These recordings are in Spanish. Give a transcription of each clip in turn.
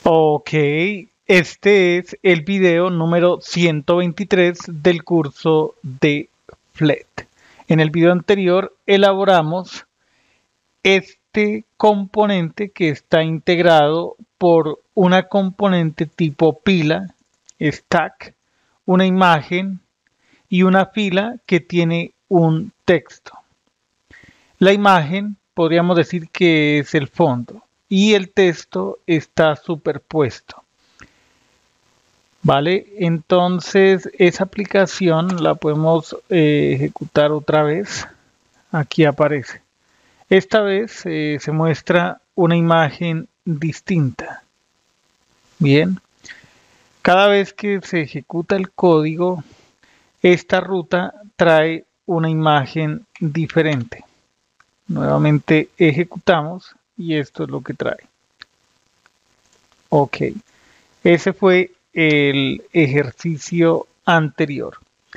Ok, este es el video número 123 del curso de FLET. En el video anterior elaboramos este componente que está integrado por una componente tipo pila, stack, una imagen y una fila que tiene un texto. La imagen podríamos decir que es el fondo y el texto está superpuesto. Vale, entonces esa aplicación la podemos ejecutar otra vez. Aquí aparece. Esta vez se muestra una imagen distinta. Bien, cada vez que se ejecuta el código, esta ruta trae una imagen diferente. Nuevamente ejecutamos y esto es lo que trae. Ok, ese fue el ejercicio anterior.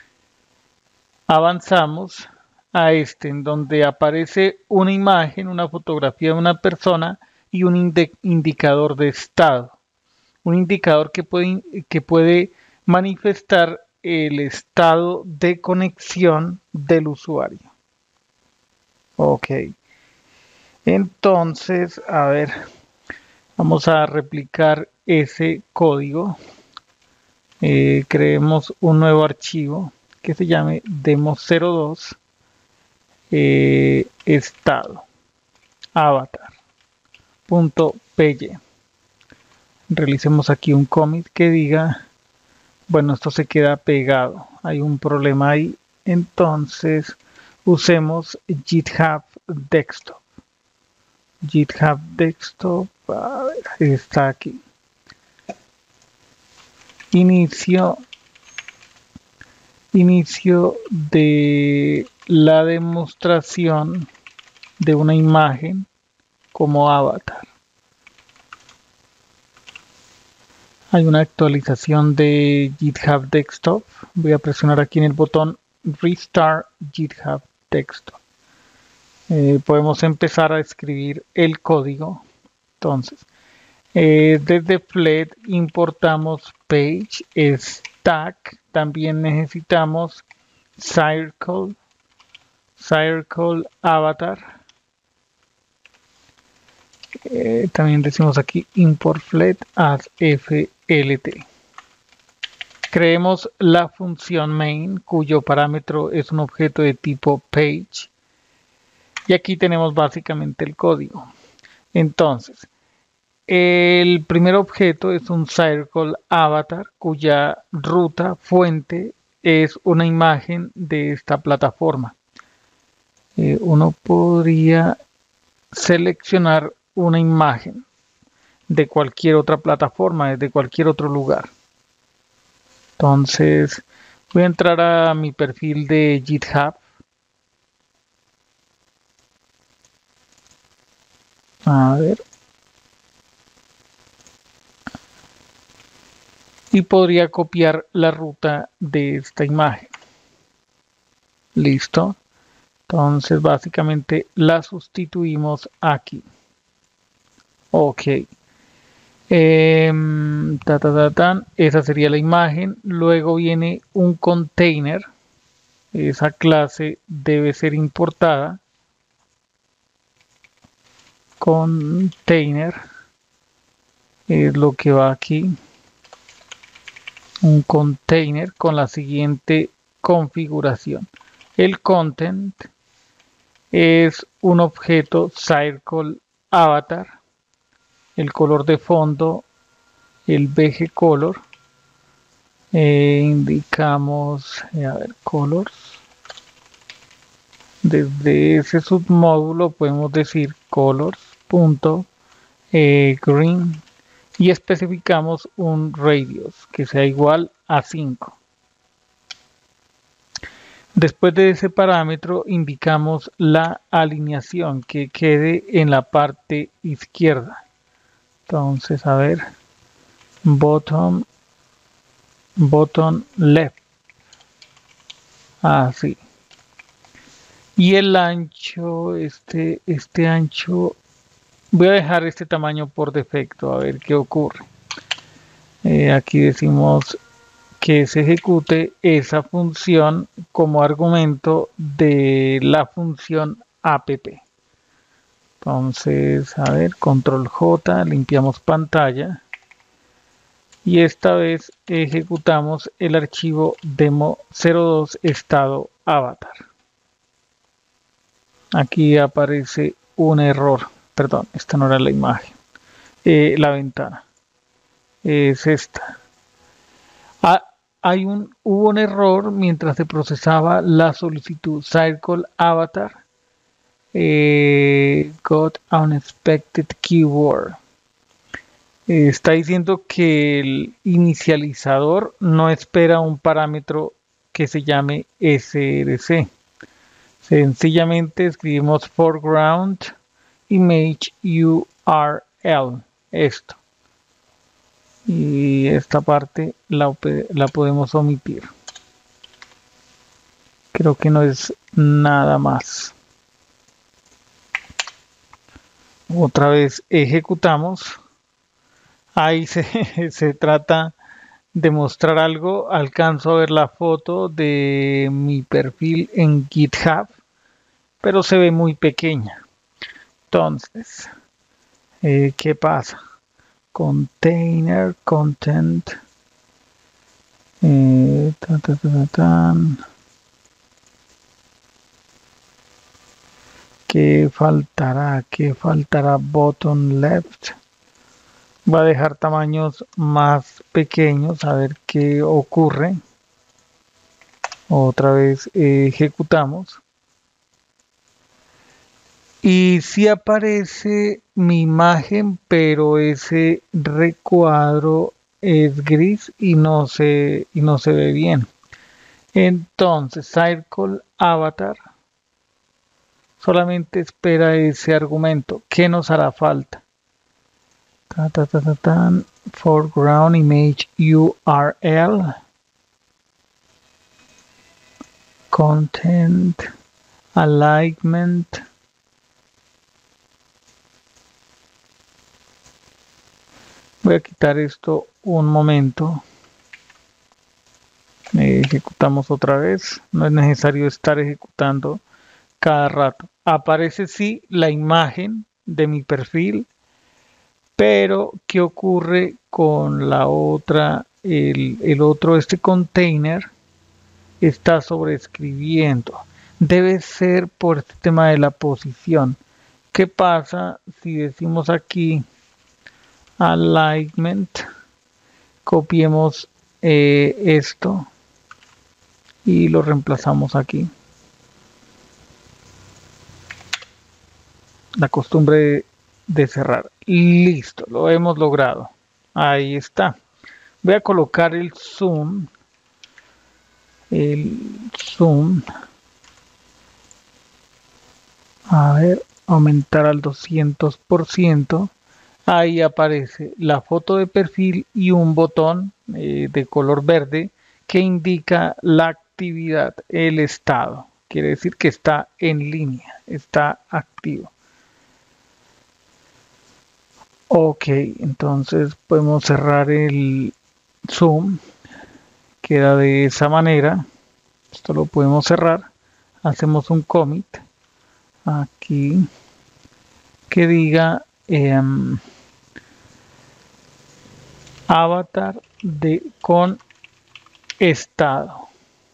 Avanzamos a este en donde aparece una imagen, una fotografía de una persona y un indicador de estado. Un indicador que puede manifestar el estado de conexión del usuario. Ok. Entonces, a ver, vamos a replicar ese código. Creemos un nuevo archivo que se llame demo02 estado avatar.py. Realicemos aquí un commit que diga, bueno, esto se queda pegado, hay un problema ahí, entonces usemos GitHub Desktop. GitHub Desktop, a ver, está aquí. Inicio de la demostración de una imagen como avatar. Hay una actualización de GitHub Desktop. Voy a presionar aquí en el botón Restart GitHub Desktop. Podemos empezar a escribir el código. Entonces, desde FLET importamos Page, Stack. También necesitamos Circle Avatar. También decimos aquí import FLET as FLT. Creemos la función main, cuyo parámetro es un objeto de tipo page. Y aquí tenemos básicamente el código. Entonces, el primer objeto es un circle avatar, cuya ruta fuente es una imagen de esta plataforma. Uno podría seleccionar una imagen de cualquier otra plataforma, desde cualquier otro lugar. Entonces voy a entrar a mi perfil de GitHub. A ver. Y podría copiar la ruta de esta imagen. Listo. Entonces básicamente la sustituimos aquí. Ok. Esa sería la imagen. Luego viene un container. Esa clase debe ser importada. Container es lo que va aquí. Un container con la siguiente configuración. El content es un objeto circle avatar. El color de fondo, el BG color. Indicamos, a ver, colors. Desde ese submódulo podemos decir colors.green y especificamos un radius que sea igual a 5. Después de ese parámetro indicamos la alineación que quede en la parte izquierda. Entonces, a ver, bottom left. Así. Y el ancho, este ancho, voy a dejar este tamaño por defecto, a ver qué ocurre. Aquí decimos que se ejecute esa función como argumento de la función app. Entonces, a ver, control J, limpiamos pantalla y esta vez ejecutamos el archivo demo02 estado avatar. Aquí aparece un error, perdón, esta no era la imagen, la ventana es esta. Hubo un error mientras se procesaba la solicitud Circle Avatar. Got unexpected keyword. Está diciendo que el inicializador no espera un parámetro que se llame src. Sencillamente escribimos foreground image URL. Esto. Y esta parte la podemos omitir. Creo que no es nada más. Otra vez ejecutamos. Ahí se trata de mostrar algo. Alcanzo a ver la foto de mi perfil en GitHub, pero se ve muy pequeña. Entonces, ¿qué pasa? Container, content. ¿Qué faltará? ¿Qué faltará? Button left. Va a dejar tamaños más pequeños, a ver qué ocurre. Otra vez ejecutamos. Y si aparece mi imagen, pero ese recuadro es gris y no se ve bien. Entonces, Circle Avatar solamente espera ese argumento. ¿Qué nos hará falta? Foreground image URL. Content. Alignment. Voy a quitar esto un momento. Ejecutamos otra vez. No es necesario estar ejecutando cada rato. Aparece sí la imagen de mi perfil, pero ¿qué ocurre con la otra? El otro, este container, está sobreescribiendo. Debe ser por este tema de la posición. ¿Qué pasa si decimos aquí alignment? Copiemos esto y lo reemplazamos aquí. La costumbre de cerrar. Listo, lo hemos logrado. Ahí está. Voy a colocar el zoom. A ver, aumentar al 200%. Ahí aparece la foto de perfil y un botón de color verde que indica la actividad, el estado. Quiere decir que está en línea, está activo. Ok, entonces podemos cerrar el zoom. Queda de esa manera. Esto lo podemos cerrar. Hacemos un commit aquí que diga avatar con estado.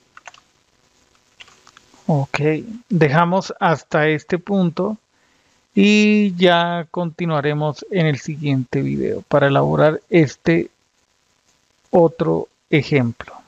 Ok, dejamos hasta este punto y ya continuaremos en el siguiente video para elaborar este otro ejemplo.